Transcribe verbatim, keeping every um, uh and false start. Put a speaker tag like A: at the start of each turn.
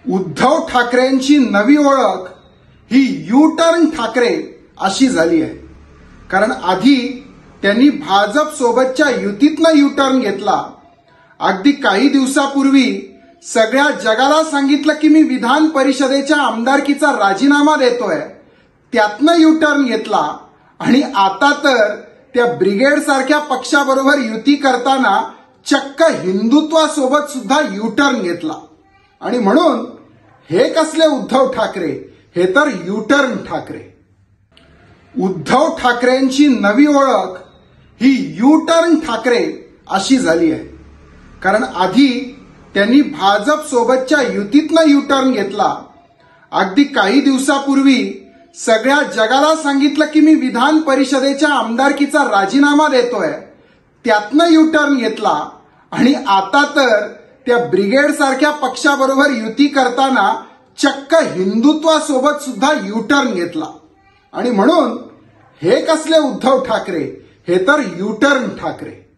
A: उद्धव ठाकरेंची नवी ओळख ही यू टर्न ठाकरे अशी झाली आहे. कारण आधी त्यांनी भाजप सोबतच्या युतीतनं यू टर्न घेतला. अगदी काही दिवसापूर्वी सगळ्या जगाला सांगितलं की मी विधान परिषदेच्या आमदारकीचा राजीनामा देतोय, त्यातनं यू टर्न घेतला आणि आता तर त्या ब्रिगेड सारख्या पक्षाबरोबर युती करताना चक्क हिंदुत्वासोबत सुद्धा यू टर्न घेतला. आणि म्हणून हे कसले उद्धव ठाकरे, हे तर यू टर्न ठाकरे. उद्धव ठाकरेंची नवी ओळख ही यू टर्न ठाकरे अशी झाली आहे. कारण आधी त्यांनी भाजप सोबतच्या युतीतनं यू टर्न घेतला. अगदी काही दिवसापूर्वी सगळ्या जगाला सांगितलं की मी विधान परिषदेच्या आमदारकीचा राजीनामा देतोय, त्यातनं यू टर्न घेतला आणि आता तर त्या ब्रिगेड सारख्या पक्षाबरोबर युती करताना चक्क हिंदुत्वासोबत सुद्धा यू टर्न घेतला. आणि म्हणून हे कसले उद्धव ठाकरे, हे तर यू टर्न ठाकरे.